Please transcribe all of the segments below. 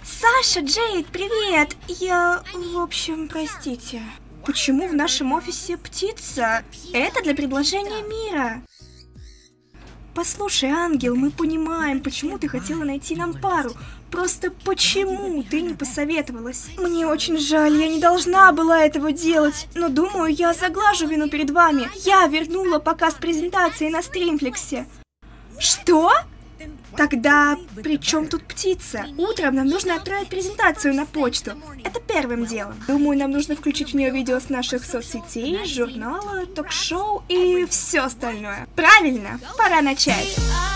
Саша, Джейд, привет! В общем, простите. Почему в нашем офисе птица? Это для предложения мира. Послушай, ангел, мы понимаем, почему ты хотела найти нам пару. Просто почему ты не посоветовалась? Мне очень жаль, я не должна была этого делать. Но думаю, я заглажу вину перед вами. Я вернула показ презентации на Стримфликсе. Что? Тогда при чем тут птица? Утром нам нужно отправить презентацию на почту. Это первым делом. Думаю, нам нужно включить в нее видео с наших соцсетей, журнала, ток-шоу и все остальное. Правильно, пора начать.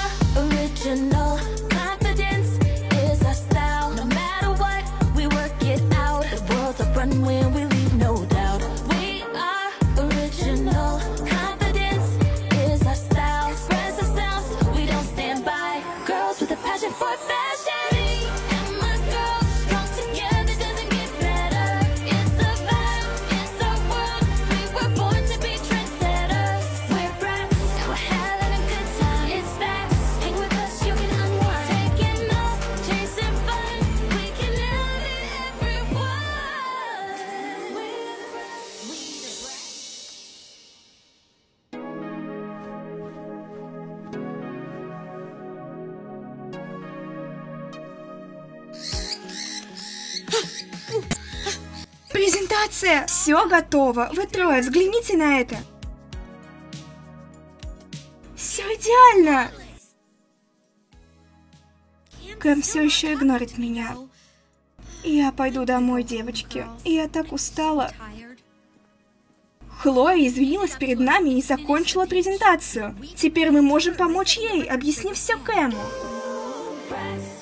Презентация! Все готово. Вы трое, взгляните на это. Все идеально. Кэм все еще игнорит меня. Я пойду домой, девочки. Я так устала. Хлоя извинилась перед нами и закончила презентацию. Теперь мы можем помочь ей, объяснив все Кэму.